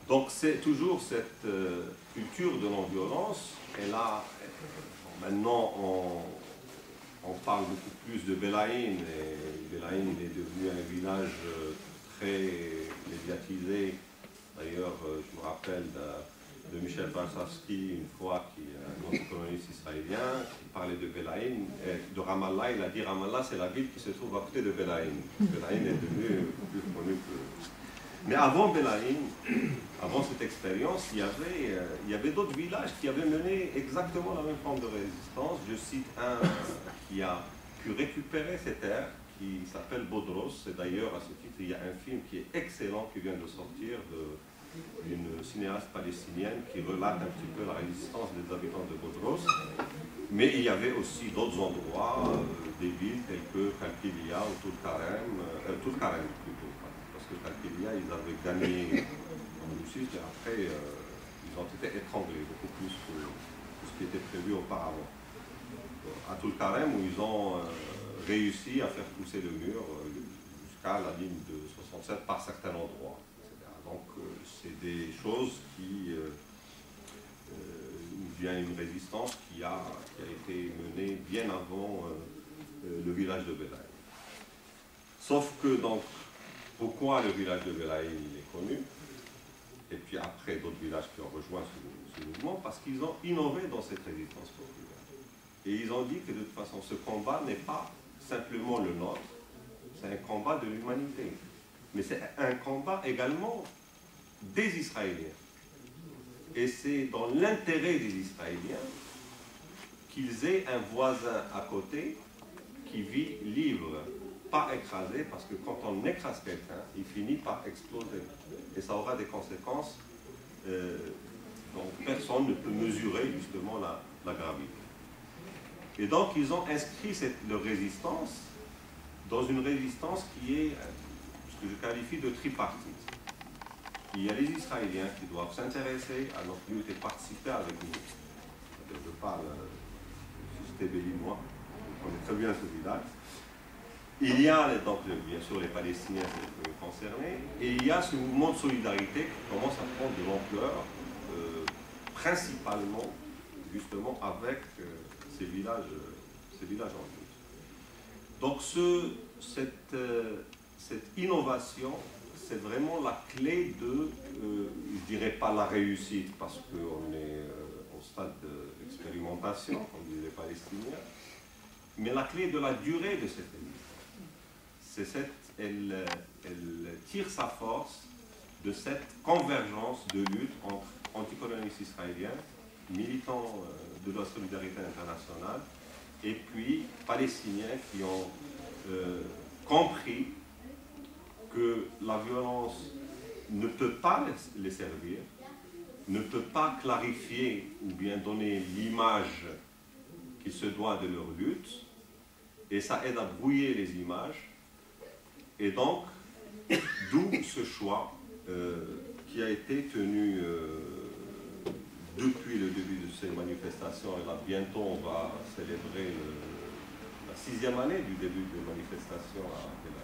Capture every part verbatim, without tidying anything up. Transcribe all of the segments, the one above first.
Donc c'est toujours cette euh, culture de non-violence. Et là, maintenant, on, on parle beaucoup plus de Belaïn. Et Belaïn il est devenu un village très médiatisé. D'ailleurs, je me rappelle de, de Michel Barsavsky, une fois, qui est un anticoloniste israélien, qui parlait de Belaïn, et de Ramallah. Il a dit Ramallah, c'est la ville qui se trouve à côté de Belaïn. Belaïn est devenu plus connu que... Mais avant Belaïn, avant cette expérience, il y avait, euh, il y avait d'autres villages qui avaient mené exactement la même forme de résistance. Je cite un qui a pu récupérer ces terres, qui s'appelle Bodros. Et d'ailleurs, à ce titre, il y a un film qui est excellent, qui vient de sortir, d'une cinéaste palestinienne qui relate un petit peu la résistance des habitants de Bodros. Mais il y avait aussi d'autres endroits, euh, des villes telles que Qalqilia ou Tulkarem, euh, Tulkarem plutôt. Parce que Qalqilia, ils avaient gagné en Russie, et après, euh, ils ont été étranglés, beaucoup plus que, que ce qui était prévu auparavant. À Tulkarem, où ils ont euh, réussi à faire pousser le mur euh, jusqu'à la ligne de soixante-sept par certains endroits, et cetera. Donc, euh, c'est des choses qui... Euh, il y a une résistance qui a, qui a été menée bien avant euh, le village de Belaïn. Sauf que, donc, pourquoi le village de Belaïn est connu, et puis après d'autres villages qui ont rejoint ce, ce mouvement, parce qu'ils ont innové dans cette résistance populaire. Et ils ont dit que de toute façon, ce combat n'est pas simplement le nôtre, c'est un combat de l'humanité. Mais c'est un combat également des Israéliens. Et c'est dans l'intérêt des Israéliens qu'ils aient un voisin à côté qui vit libre, pas écrasé, parce que quand on écrase quelqu'un, il finit par exploser. Et ça aura des conséquences euh, dont personne ne peut mesurer justement la, la gravité. Et donc ils ont inscrit cette, leur résistance dans une résistance qui est ce que je qualifie de tripartite. Il y a les Israéliens qui doivent s'intéresser à notre lutte et participer avec nous. Je parle de Société Béninois, on connaît très bien ce village. Il y a donc bien sûr les Palestiniens concernés, et il y a ce mouvement de solidarité qui commence à prendre de l'ampleur, euh, principalement justement avec euh, ces villages, ces villages en lutte. Donc ce, cette, euh, cette innovation, c'est vraiment la clé de, euh, je dirais pas la réussite, parce qu'on est euh, au stade d'expérimentation, comme disent les Palestiniens, mais la clé de la durée de cette résistance. C'est cette, elle, elle tire sa force de cette convergence de lutte entre anticolonialistes israéliens, militants euh, de la solidarité internationale, et puis Palestiniens qui ont euh, compris que la violence ne peut pas les servir, ne peut pas clarifier ou bien donner l'image qui se doit de leur lutte, et ça aide à brouiller les images. Et donc, d'où ce choix euh, qui a été tenu euh, depuis le début de ces manifestations, et là bientôt on va célébrer le, la sixième année du début des manifestations à Belaïn.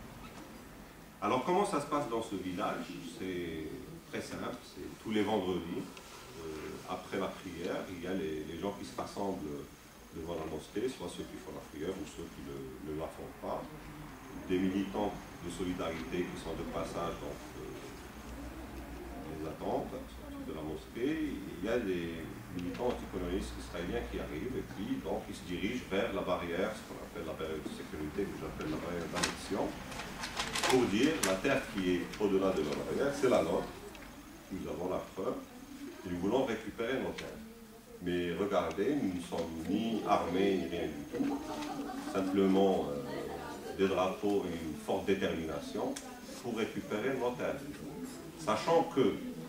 Alors comment ça se passe dans ce village? C'est très simple, c'est tous les vendredis, euh, après la prière, il y a les, les gens qui se rassemblent devant la mosquée, soit ceux qui font la prière ou ceux qui ne, ne la font pas, des militants de solidarité qui sont de passage, donc euh, les attentes de la mosquée, il y a des militants anticolonialistes israéliens qui arrivent et puis donc ils se dirigent vers la barrière, ce qu'on appelle la barrière de sécurité, que j'appelle la barrière d'annexion, pour dire la terre qui est au-delà de la barrière, c'est la nôtre, nous avons la preuve, et nous voulons récupérer nos terres. Mais regardez, nous ne sommes ni armés ni rien du tout, simplement euh, des drapeaux et une forte détermination pour récupérer nos terres. Sachant que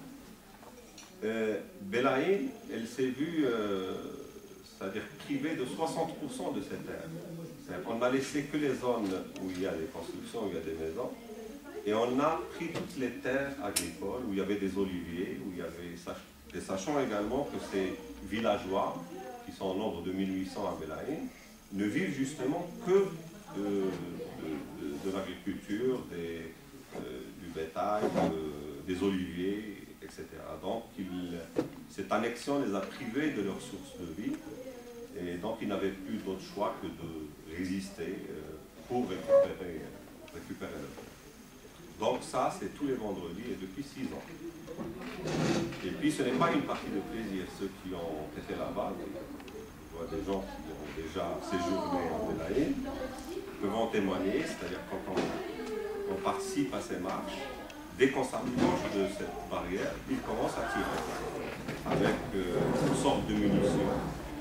euh, Belaïn, elle s'est vue, euh, c'est-à-dire privée de soixante pour cent de ses terres. On n'a laissé que les zones où il y a des constructions, où il y a des maisons, et on a pris toutes les terres agricoles, où il y avait des oliviers, où il y avait... Et sachant également que ces villageois, qui sont au nombre de mille huit cents à Belaïn, ne vivent justement que de, de, de, de l'agriculture, euh, du bétail, de, des oliviers, et et cetera. Donc, il, cette annexion les a privés de leur source de vie, et donc ils n'avaient plus d'autre choix que de résister euh, pour récupérer, euh, récupérer leur terre. Donc ça, c'est tous les vendredis et depuis six ans. Et puis ce n'est pas une partie de plaisir. Ceux qui ont été là-bas, je vois des gens qui ont déjà séjourné en Belaïm, peuvent en témoigner, c'est-à-dire quand on, on participe à ces marches, dès qu'on s'approche de cette barrière, ils commencent à tirer avec euh, toutes sortes de munitions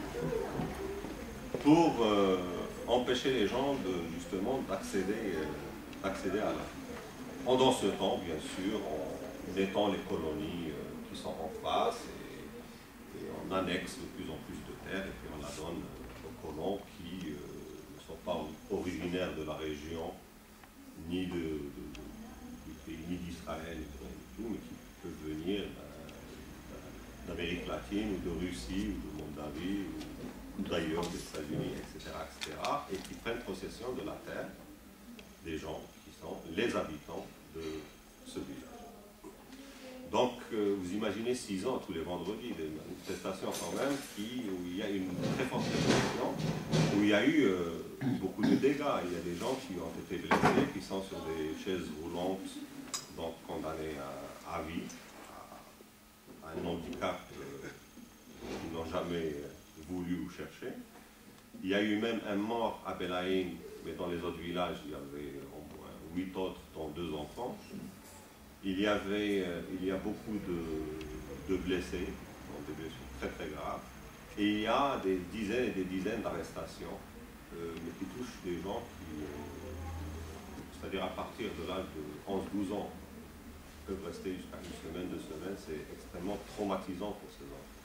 pour euh, empêcher les gens de, justement d'accéder euh, d'accéder à la. Pendant ce temps, bien sûr, on étend les colonies euh, qui sont en face et, et on annexe de plus en plus de terres et puis on la donne aux colons qui euh, ne sont pas originaires de la région, ni de, de, de, du pays, ni d'Israël, ni de rien du tout, mais qui peuvent venir d'Amérique latine ou de Russie ou de Moldavie ou d'ailleurs des États-Unis, et cetera, et cetera, et qui prennent possession de la terre des gens qui sont les habitants de ce village. Donc, euh, vous imaginez six ans tous les vendredis, des manifestations quand même, qui, où il y a une très forte répression, où il y a eu euh, beaucoup de dégâts. Il y a des gens qui ont été blessés, qui sont sur des chaises roulantes, donc condamnés à, à vie, à, à un handicap euh, qu'ils n'ont jamais voulu ou cherché. Il y a eu même un mort à Belaïm, mais dans les autres villages, il y avait au moins huit autres, dont deux enfants. Il y avait, euh, il y a beaucoup de, de blessés, donc des blessures très très graves. Et il y a des dizaines et des dizaines d'arrestations, euh, mais qui touchent des gens qui, euh, c'est-à-dire à partir de l'âge de onze douze ans, peuvent rester jusqu'à une semaine, deux semaines. C'est extrêmement traumatisant pour ces enfants.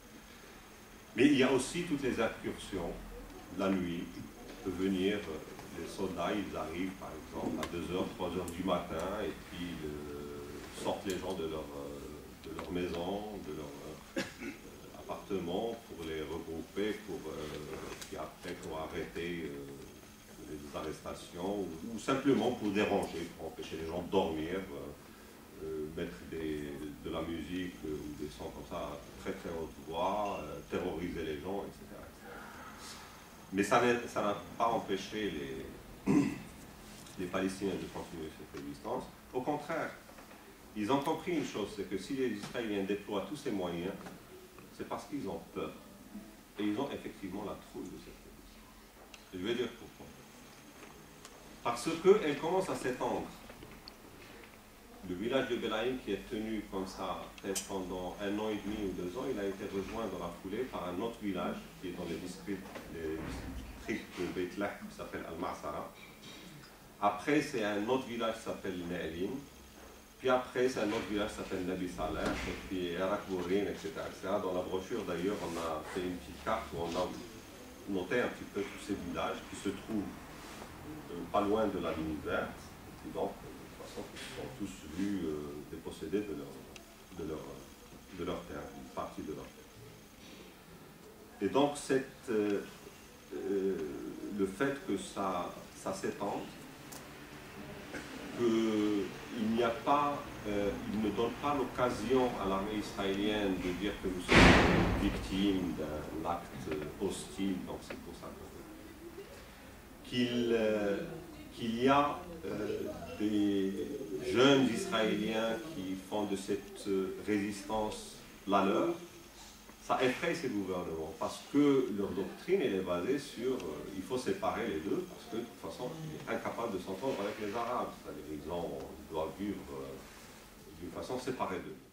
Mais il y a aussi toutes les incursions, la nuit, peut venir, les soldats, ils arrivent par exemple à deux heures, trois heures du matin et puis euh, sortent les gens de leur, euh, de leur maison, de leur euh, appartement pour les regrouper, pour, euh, puis après pour arrêter euh, les arrestations ou, ou simplement pour déranger, pour empêcher les gens de dormir, euh, euh, mettre des, de la musique euh, ou des sons comme ça à très très haute voix, euh, terroriser les gens, et cetera. Mais ça n'a pas empêché les, les Palestiniens de continuer cette résistance. Au contraire, ils ont compris une chose, c'est que si les Israéliens déploient tous ces moyens, c'est parce qu'ils ont peur. Et ils ont effectivement la trouille de cette résistance. Je vais dire pourquoi. Parce qu'elle commence à s'étendre. Le village de Belaïm, qui est tenu comme ça, peut-être pendant un an et demi ou deux ans, il a été rejoint dans la foulée par un autre village qui est dans les districts, les districts de Beit Lahm, qui s'appelle Al-Ma'sara. Après, c'est un autre village qui s'appelle Ne'elim. Puis après, c'est un autre village qui s'appelle Nabi Saleh, et puis Erak Bourin, et cetera, et cetera. Dans la brochure, d'ailleurs, on a fait une petite carte où on a noté un petit peu tous ces villages qui se trouvent euh, pas loin de la ligne verte. Et donc, qui sont tous vus euh, dépossédés de leur, de, leur, de leur terre, une partie de leur terre. Et donc, cette, euh, euh, le fait que ça, ça s'étende, qu'il n'y a pas, euh, il ne donne pas l'occasion à l'armée israélienne de dire que nous sommes victimes d'un acte hostile, donc c'est pour ça qu'il euh, qu'il y a euh, des jeunes Israéliens qui font de cette résistance la leur. Ça effraie ces gouvernements parce que leur doctrine elle est basée sur euh, il faut séparer les deux parce que de toute façon ils sont incapables de s'entendre avec les Arabes, c'est-à-dire ils, ont, ils doivent vivre euh, d'une façon séparée d'eux.